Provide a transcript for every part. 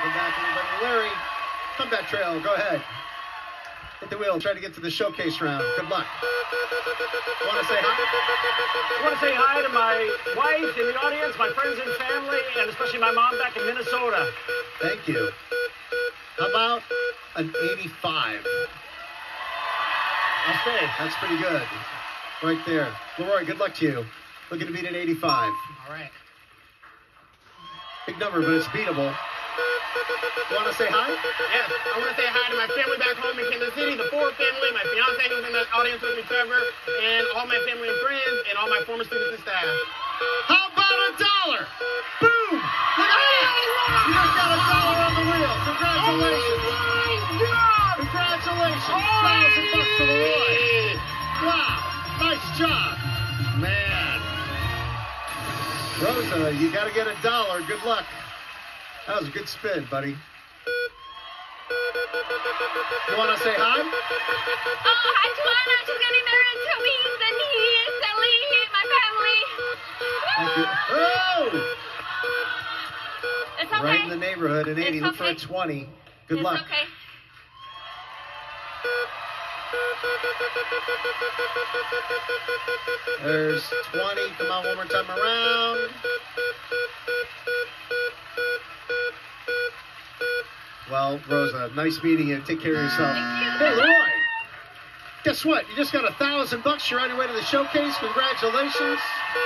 Welcome back, everybody. Larry, comeback trail. Go ahead. Hit the wheel. Try to get to the showcase round. Good luck. Want to say hi? I want to say hi to my wife in the audience, my friends and family, and especially my mom back in Minnesota. Thank you. How about an 85? I'll stay. That's pretty good. Right there. Leroy, good luck to you. Looking to beat an 85. All right. Big number, but it's beatable. Want to say hi? Yes, I want to say hi to my family back home in Kansas City, the Ford family, my fiance who's in the audience with me, Trevor, and all my family and friends, and all my former students and staff. How about $1? Boom! Look at that! You just got $1 on the wheel. Congratulations! Oh my God! Congratulations! $1,000 to Leroy. Wow! Nice job, man. Rosa, you got to get $1. Good luck. That was a good spin, buddy. You want to say hi? Oh, hi, Joanna. She's getting married in 2 weeks, and he's Sally, my family. Thank you. Oh! It's okay. Right in the neighborhood. An 80. It's Look for a okay. 20. Good It's luck. okay. There's 20. Come on, one more time around. Well, Rosa, nice meeting you. Take care of yourself. Hey, Leroy. Guess what? You just got $1,000. You're on your way to the showcase. Congratulations.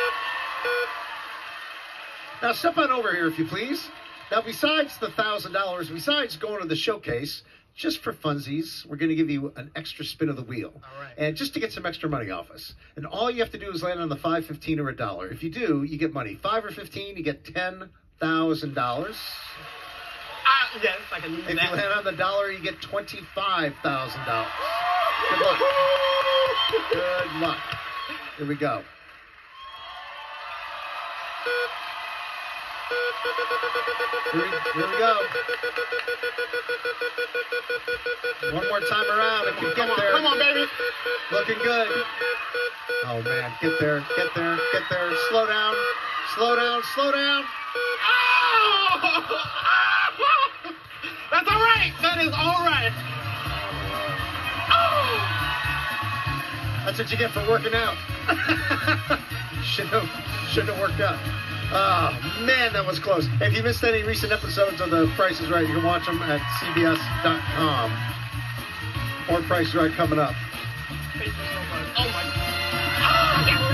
Now, step on over here, if you please. Now, besides the $1,000, besides going to the showcase, just for funsies, we're going to give you an extra spin of the wheel. All right. And just to get some extra money off us. And all you have to do is land on the 5, 15, or $1. If you do, you get money. 5 or 15, you get $10,000. Yes, I can do If that. you land on the $1, you get $25,000. Good luck. Good luck. Here we go. Here we go. One more time around if you get there. Come on, baby. Looking good. Oh, man. Get there. Get there. Get there. Slow down. Slow down. Slow down. Oh! That's all right. That is all right. Oh! That's what you get for working out. Shouldn't have worked out. Oh, man, that was close. If you missed any recent episodes of The Price is Right, you can watch them at cbs.com. More Price is Right coming up. Thank you so much. Oh, my God. Oh,